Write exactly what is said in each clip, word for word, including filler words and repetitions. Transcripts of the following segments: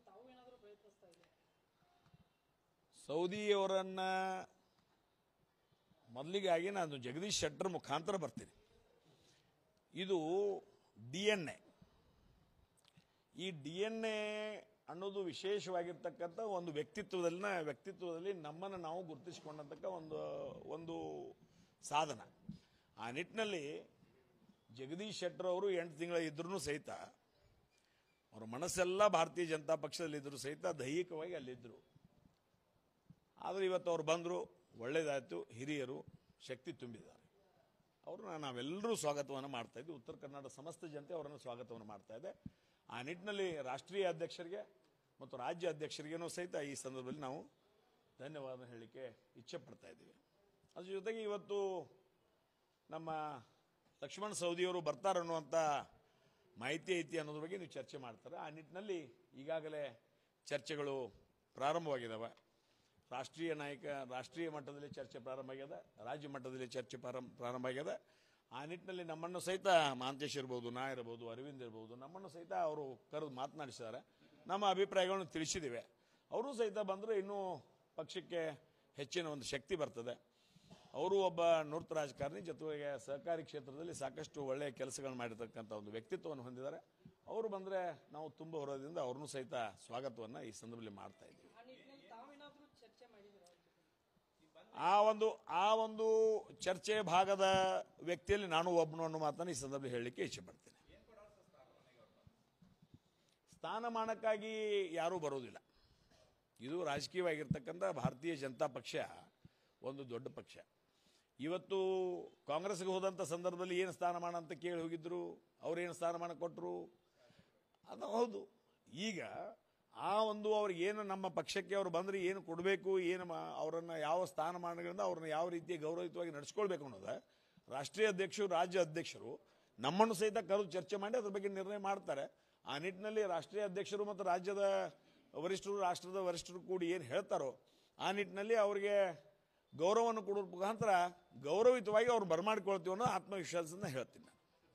ಸೌದಿಯವರನ್ನ ಮೊದಲಿಗಾಗಿ ನಾನು ಜಗದೀಶ್ ಶೆಟ್ಟರ್ ಮುಖಾಂತರ ಬರ್ತೀನಿ. ಇದು ಡಿ ಎನ್ ಎ ಈ ಡಿ ಎನ್ ಎ ಅನ್ನೋದು ವಿಶೇಷವಾಗಿರ್ತಕ್ಕಂಥ ಒಂದು ವ್ಯಕ್ತಿತ್ವದಲ್ಲಿನ ವ್ಯಕ್ತಿತ್ವದಲ್ಲಿ ನಮ್ಮನ್ನು ನಾವು ಗುರುತಿಸಿಕೊಂಡಂತಕ್ಕ ಒಂದು ಒಂದು ಸಾಧನ. ಆ ನಿಟ್ಟಿನಲ್ಲಿ ಜಗದೀಶ್ ಶೆಟ್ಟರ್ ಅವರು ಎಂಟು ತಿಂಗಳ ಇದ್ರೂ ಸಹಿತ ಅವರ ಮನಸ್ಸೆಲ್ಲ ಭಾರತೀಯ ಜನತಾ ಪಕ್ಷದಲ್ಲಿದ್ದರೂ ಸಹಿತ ದೈಹಿಕವಾಗಿ ಅಲ್ಲಿದ್ದರು. ಆದರೆ ಇವತ್ತು ಅವ್ರು ಬಂದರು, ಒಳ್ಳೆಯದಾಯಿತು. ಹಿರಿಯರು ಶಕ್ತಿ ತುಂಬಿದ್ದಾರೆ. ಅವ್ರನ್ನ ನಾವೆಲ್ಲರೂ ಸ್ವಾಗತವನ್ನು ಮಾಡ್ತಾ ಇದ್ವಿ. ಉತ್ತರ ಕರ್ನಾಟಕ ಸಮಸ್ತ ಜನತೆ ಅವರನ್ನು ಸ್ವಾಗತವನ್ನು ಮಾಡ್ತಾ ಇದೆ. ಆ ನಿಟ್ಟಿನಲ್ಲಿ ರಾಷ್ಟ್ರೀಯ ಅಧ್ಯಕ್ಷರಿಗೆ ಮತ್ತು ರಾಜ್ಯ ಅಧ್ಯಕ್ಷರಿಗೇನೂ ಸಹಿತ ಈ ಸಂದರ್ಭದಲ್ಲಿ ನಾವು ಧನ್ಯವಾದ ಹೇಳಲಿಕ್ಕೆ ಇಚ್ಛೆ ಪಡ್ತಾ ಇದ್ದೀವಿ. ಅದ್ರ ಜೊತೆಗೆ ಇವತ್ತು ನಮ್ಮ ಲಕ್ಷ್ಮಣ್ ಸವದಿಯವರು ಬರ್ತಾರನ್ನುವಂಥ ಮಾಹಿತಿ ಐತಿ ಅನ್ನೋದ್ರ ಬಗ್ಗೆ ನೀವು ಚರ್ಚೆ ಮಾಡ್ತಾರೆ. ಆ ನಿಟ್ಟಿನಲ್ಲಿ ಈಗಾಗಲೇ ಚರ್ಚೆಗಳು ಪ್ರಾರಂಭವಾಗಿದ್ದಾವೆ. ರಾಷ್ಟ್ರೀಯ ನಾಯಕ ರಾಷ್ಟ್ರೀಯ ಮಟ್ಟದಲ್ಲಿ ಚರ್ಚೆ ಪ್ರಾರಂಭ ಆಗ್ಯದ, ರಾಜ್ಯ ಮಟ್ಟದಲ್ಲಿ ಚರ್ಚೆ ಪ್ರಾರಂಭ ಪ್ರಾರಂಭ ಆಗ್ಯದ. ಆ ನಿಟ್ಟಿನಲ್ಲಿ ನಮ್ಮನ್ನು ಸಹಿತ ಮಹಾಂತೇಶ್ ಇರ್ಬೋದು, ನಾ ಇರ್ಬೋದು, ಅರವಿಂದ್ ಇರ್ಬೋದು, ನಮ್ಮನ್ನು ಸಹಿತ ಅವರು ಕರೆದು ಮಾತನಾಡಿಸಿದ್ದಾರೆ. ನಮ್ಮ ಅಭಿಪ್ರಾಯಗಳನ್ನು ತಿಳಿಸಿದ್ದೇವೆ. ಅವರು ಸಹಿತ ಬಂದರೆ ಇನ್ನೂ ಪಕ್ಷಕ್ಕೆ ಹೆಚ್ಚಿನ ಒಂದು ಶಕ್ತಿ ಬರ್ತದೆ. ಅವರು ಒಬ್ಬ ನುರಿತ ರಾಜಕಾರಣಿ, ಜೊತೆಗೆ ಸಹಕಾರಿ ಕ್ಷೇತ್ರದಲ್ಲಿ ಸಾಕಷ್ಟು ಒಳ್ಳೆಯ ಕೆಲಸಗಳನ್ನು ಮಾಡಿರ್ತಕ್ಕಂಥ ಒಂದು ವ್ಯಕ್ತಿತ್ವವನ್ನು ಹೊಂದಿದ್ದಾರೆ. ಅವರು ಬಂದರೆ ನಾವು ತುಂಬ ಹೊರದಿಂದ ಅವ್ರನ್ನೂ ಸಹಿತ ಸ್ವಾಗತವನ್ನು ಈ ಸಂದರ್ಭದಲ್ಲಿ ಮಾಡ್ತಾ ಇದ್ದೀವಿ. ಆ ಒಂದು ಆ ಒಂದು ಚರ್ಚೆ ಭಾಗದ ವ್ಯಕ್ತಿಯಲ್ಲಿ ನಾನು ಒಬ್ಬನು ಅನ್ನೋ ಮಾತನ್ನು ಈ ಸಂದರ್ಭದಲ್ಲಿ ಹೇಳಲಿಕ್ಕೆ ಇಚ್ಛೆ ಪಡ್ತೇನೆ. ಸ್ಥಾನಮಾನಕ್ಕಾಗಿ ಯಾರೂ ಬರೋದಿಲ್ಲ. ಇದು ರಾಜಕೀಯವಾಗಿರ್ತಕ್ಕಂಥ ಭಾರತೀಯ ಜನತಾ ಪಕ್ಷ ಒಂದು ದೊಡ್ಡ ಪಕ್ಷ. ಇವತ್ತು ಕಾಂಗ್ರೆಸ್ಗೆ ಹೋದಂಥ ಸಂದರ್ಭದಲ್ಲಿ ಏನು ಸ್ಥಾನಮಾನ ಅಂತ ಕೇಳಿ ಹೋಗಿದ್ರು, ಅವ್ರೇನು ಸ್ಥಾನಮಾನ ಕೊಟ್ಟರು, ಅದು ಹೌದು. ಈಗ ಆ ಒಂದು ಅವ್ರಿಗೆ ಏನು ನಮ್ಮ ಪಕ್ಷಕ್ಕೆ ಅವರು ಬಂದರೆ ಏನು ಕೊಡಬೇಕು, ಏನು ಅವರನ್ನು ಯಾವ ಸ್ಥಾನಮಾನಗಳಿಂದ ಅವ್ರನ್ನ ಯಾವ ರೀತಿ ಗೌರವಯುತವಾಗಿ ನಡೆಸ್ಕೊಳ್ಬೇಕು ಅನ್ನೋದು ರಾಷ್ಟ್ರೀಯ ಅಧ್ಯಕ್ಷರು, ರಾಜ್ಯ ಅಧ್ಯಕ್ಷರು ನಮ್ಮನ್ನು ಸಹಿತ ಕರೆದು ಚರ್ಚೆ ಮಾಡಿ ಅದ್ರ ಬಗ್ಗೆ ನಿರ್ಣಯ ಮಾಡ್ತಾರೆ. ಆ ನಿಟ್ಟಿನಲ್ಲಿ ರಾಷ್ಟ್ರೀಯ ಅಧ್ಯಕ್ಷರು ಮತ್ತು ರಾಜ್ಯದ ವರಿಷ್ಠರು, ರಾಷ್ಟ್ರದ ವರಿಷ್ಠರು ಕೂಡಿ ಏನು ಹೇಳ್ತಾರೋ ಆ ನಿಟ್ಟಿನಲ್ಲಿ ಅವರಿಗೆ ಗೌರವವನ್ನು ಕೊಡೋ ಮುಖಾಂತರ ಗೌರವಯುತವಾಗಿ ಅವ್ರು ಬರಮಾಡಿಕೊಳ್ತೀವಿ ಅನ್ನೋ ಆತ್ಮವಿಶ್ವಾಸದಿಂದ ಹೇಳ್ತೀನಿ.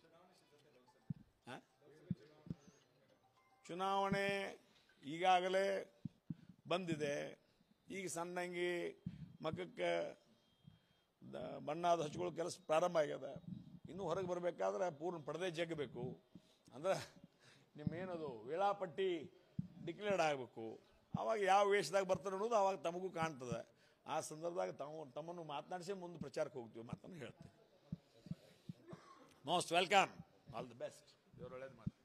ಚುನಾವಣೆ ಈಗಾಗಲೇ ಬಂದಿದೆ. ಈಗ ಸಣ್ಣಂಗಿ ಮಖಕ್ಕೆ ಬಣ್ಣದ ಹಚ್ಕೊಳ್ಳೋ ಕೆಲಸ ಪ್ರಾರಂಭ ಆಗ್ಯದ. ಇನ್ನೂ ಹೊರಗೆ ಬರಬೇಕಾದ್ರೆ ಪೂರ್ಣ ಪಡೆದೇ ಜಗ್ಗಬೇಕು. ಅಂದ್ರೆ ನಿಮ್ಮೇನದು ವೇಳಾಪಟ್ಟಿ ಡಿಕ್ಲೇರ್ಡ್ ಆಗಬೇಕು. ಆವಾಗ ಯಾವ ವೇಷದಾಗ ಬರ್ತಾರೆ ಅನ್ನೋದು ಆವಾಗ ತಮಗೂ ಕಾಣ್ತದೆ. ಆ ಸಂದರ್ಭದಾಗ ತಮ್ಮ ತಮ್ಮನ್ನು ಮಾತನಾಡಿಸಿ ಮುಂದೆ ಪ್ರಚಾರಕ್ಕೆ ಹೋಗ್ತೀವಿ ಮಾತನ್ನು ಹೇಳ್ತೀನಿ. Most welcome, all the best. ಇವರು ಒಳ್ಳೇದು ಮಾಡಿ.